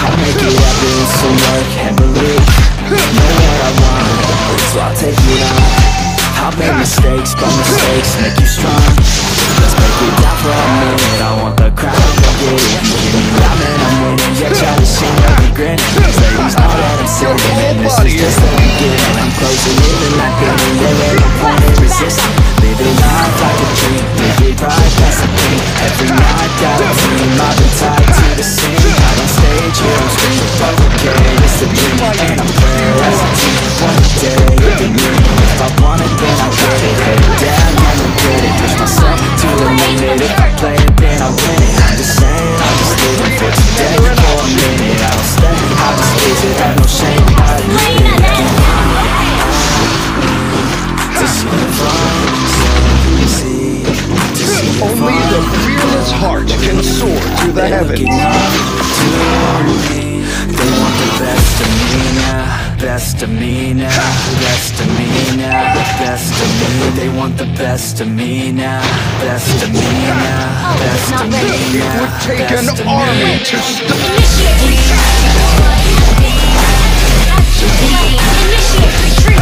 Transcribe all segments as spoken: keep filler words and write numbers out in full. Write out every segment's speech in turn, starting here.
I'll make it happen with some work and belief. Know what I want, so I'll take it on. I've made mistakes, but mistakes make you strong. Let's break it down for a minute. I want the crowd to get it. You hear me loud, man, I'm winning. Yeah, try to see every grin. These ladies know that I'm sinning, and this is just the beginning. I'm closing in and not getting there. No point in resisting. Living life like a dream. Live it right, that's the thing. Every night got a team. I've been tied to the scene. Out on stage, here I'm screaming. Okay, it's a dream, and I'm praying as a team. One day, it'll be me. If I want it, then I'll get it. Head down, I'm regret it. Push myself to the limit. If I play it, then I'll win it. I'm just saying, I'm just living for today. For a minute, I don't stay, I just chase it. Have no shame, I just live it. To see the fun, so see, to see the fun. Only the fearless heart can soar to the heavens. They want the best of me now, best of me now, best of me now, best of me. They want the best of me now, best of me now, best of me now. It would take an army to stop. Initiate retreat.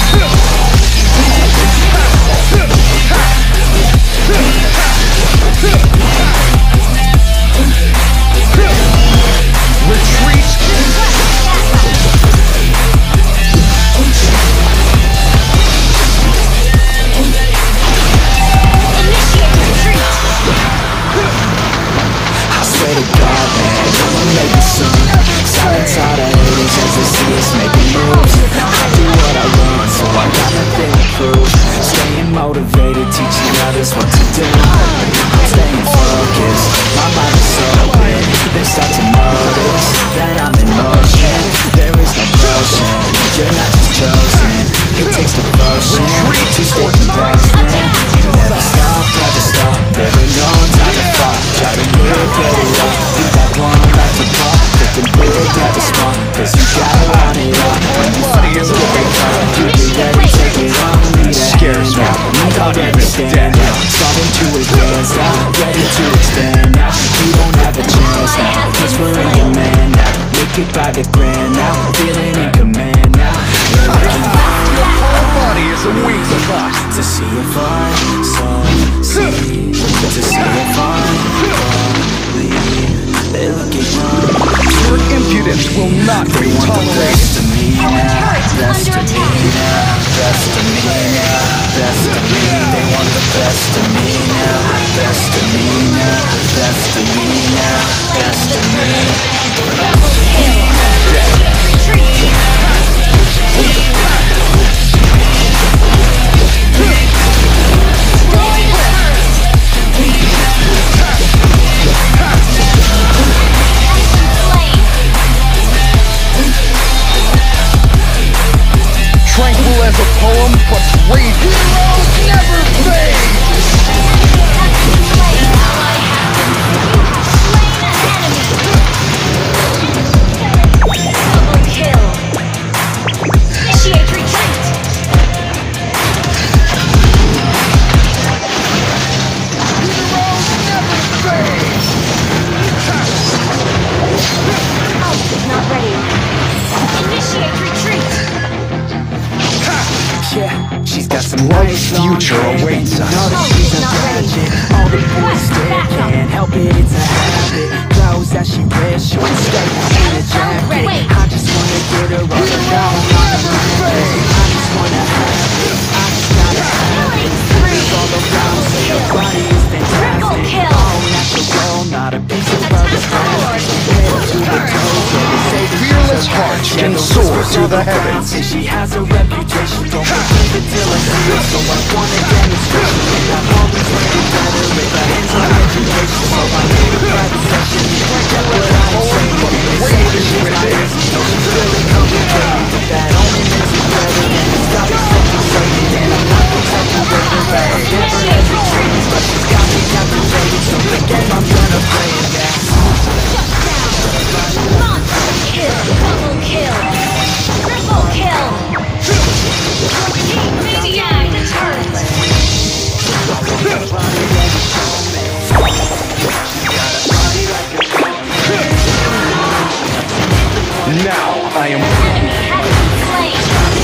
Retreat. I swear to God, man, I'ma make it soon. Silence all the haters as they see us making moves. I do what I want, so I got nothing to prove. Staying motivated, teaching others what to do. I'm staying focused, my mind is open. They start to notice that I'm in motion. There is no potion, you're not just chosen. It takes devotion to stay compassionate. You never stop, never stop. There ain't no time to fall. Try to live, get it up. You got one life to pop. Thinking big, never small. Cause you gotta want it all. When you find it, you be ready, take it on. Need a hand now, you don't understand now. Starting to advance now, ready to extend now. You don't have a chance now, cause we're in command now. Make it by the grand now, feeling in command now. Your whole body is a wings of us. To see if I so see, to see if I believe. They look at you. Your impudence will not be tolerated. Best of me now, best of me now, best of me now, best of me. They want the best of me now, best of me now, best of me now, best of me. Tranquil as a poem, but great heroes never fade. Double kill. Initiate retreat. Heroes never fade. Outfit not ready. Initiate retreat. Yeah, she's got some Life's nice long future hair, awaits and you us. know that she's a virgin. All the boys stare, can't help it, it's a habit. Clothes that she wears, short skirt and a jacket. I just wanna get her all alone. I just wanna have it, I just gotta have it. It's all around, so your body is fantastic. All natural, not a piece of rubber plastic. Head to the toes, yeah, they say that Fearless hearts can soar to the heavens. and she has a reputation, don't believe it till I see it. So I want a demonstration, and I've always wanted it better with a hands-on education. So I need a private session, get what I am saying. They say that she's not easy, no, she's really complicated. But that only makes it better, and it's got me so excited. And I'm not gonna tell you where to bet, I've never hesitated. But she's got me captivated, so the game I'm gonna play it, yeah. Monster kill. Double kill. Triple kill. Maniac the turret. Now I am Enemy has been slain.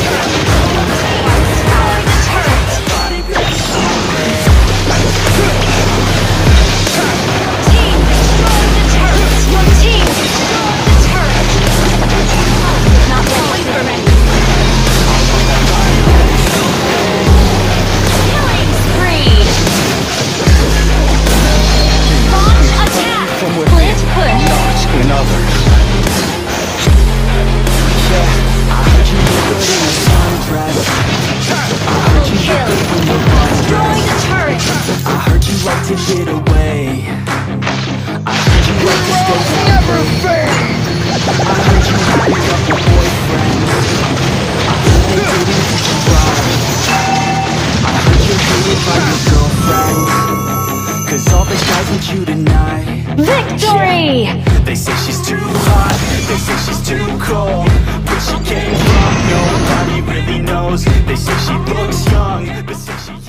Destroy the turret. Team, destroy the turret. Your team, destroy the turret. Not wait for me. Killing spree. Launch attack. Split push. not in others. Double kill. Destroy the turret. I heard you like to get away. I heard you like to stay Heroes never fade. I heard you had a couple boyfriends. I heard they didn't treat you right. I heard you're hated by your girlfriend. Cause all the guys want you tonight. Victory! They say she's too hot, they say she's too cold. Where she came from, nobody really knows. They say she looks young, but say she